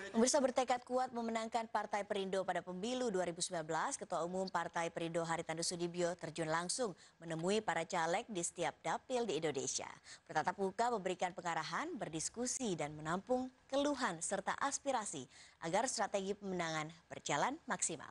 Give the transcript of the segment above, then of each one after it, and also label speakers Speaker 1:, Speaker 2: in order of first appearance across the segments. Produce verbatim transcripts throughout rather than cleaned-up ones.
Speaker 1: Pemirsa bertekad kuat memenangkan Partai Perindo pada pemilu dua ribu sembilan belas, Ketua Umum Partai Perindo Haritanu Sudibyo terjun langsung menemui para caleg di setiap dapil di Indonesia. Bertatap muka memberikan pengarahan, berdiskusi dan menampung keluhan serta aspirasi agar strategi pemenangan berjalan maksimal.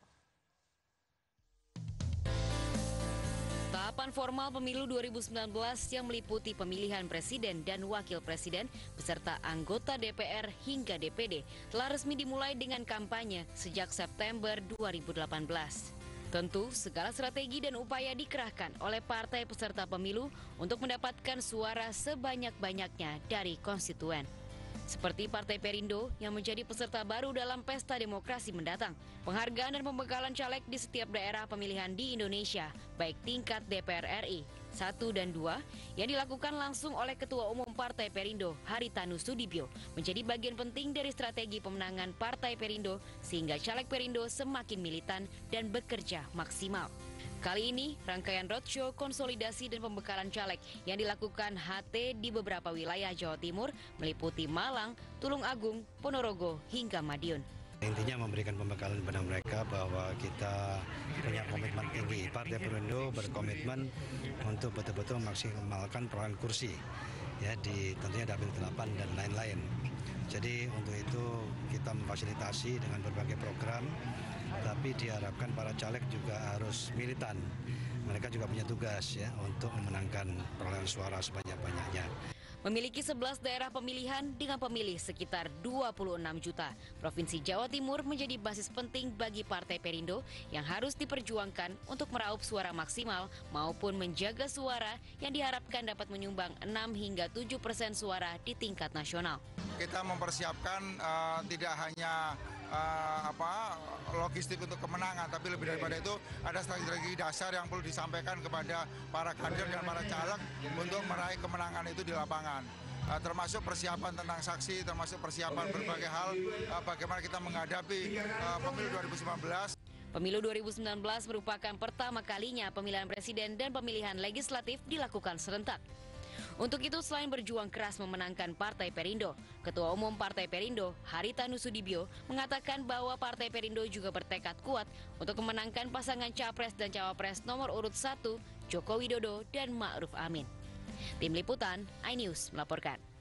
Speaker 2: Tahapan formal pemilu dua ribu sembilan belas yang meliputi pemilihan presiden dan wakil presiden beserta anggota D P R hingga D P D telah resmi dimulai dengan kampanye sejak September dua ribu delapan belas. Tentu segala strategi dan upaya dikerahkan oleh partai peserta pemilu untuk mendapatkan suara sebanyak-banyaknya dari konstituen. Seperti Partai Perindo yang menjadi peserta baru dalam pesta demokrasi mendatang. Penghargaan dan pembekalan caleg di setiap daerah pemilihan di Indonesia, baik tingkat D P R R I satu dan dua, yang dilakukan langsung oleh Ketua Umum Partai Perindo, Haritanu Sudibyo, menjadi bagian penting dari strategi pemenangan Partai Perindo sehingga caleg Perindo semakin militan dan bekerja maksimal. Kali ini, rangkaian roadshow, konsolidasi dan pembekalan caleg yang dilakukan H T di beberapa wilayah Jawa Timur meliputi Malang, Tulung Agung, Ponorogo, hingga Madiun.
Speaker 3: Intinya memberikan pembekalan kepada mereka bahwa kita punya komitmen tinggi. Partai Perindo berkomitmen untuk betul-betul memaksimalkan perolehan kursi ya di tentunya dapil delapan dan lain-lain. Jadi untuk itu kita memfasilitasi dengan berbagai program, tapi diharapkan para caleg juga harus militan. Mereka juga punya tugas ya untuk memenangkan perolehan suara sebanyak-banyaknya.
Speaker 2: Memiliki sebelas daerah pemilihan dengan pemilih sekitar dua puluh enam juta, Provinsi Jawa Timur menjadi basis penting bagi Partai Perindo yang harus diperjuangkan untuk meraup suara maksimal maupun menjaga suara yang diharapkan dapat menyumbang enam hingga tujuh persen suara di tingkat nasional.
Speaker 4: Kita mempersiapkan uh, tidak hanya uh, apa logistik untuk kemenangan, tapi lebih daripada itu ada strategi dasar yang perlu disampaikan kepada para kader dan para caleg untuk meraih kemenangan itu di lapangan. Uh, termasuk persiapan tentang saksi, termasuk persiapan berbagai hal, uh, bagaimana kita menghadapi uh, pemilu dua ribu sembilan belas.
Speaker 2: Pemilu dua ribu sembilan belas merupakan pertama kalinya pemilihan presiden dan pemilihan legislatif dilakukan serentak. Untuk itu, selain berjuang keras memenangkan Partai Perindo, Ketua Umum Partai Perindo, Haritanu Sudibyo, mengatakan bahwa Partai Perindo juga bertekad kuat untuk memenangkan pasangan Capres dan Cawapres nomor urut satu, Joko Widodo dan Ma'ruf Amin. Tim Liputan, iNews melaporkan.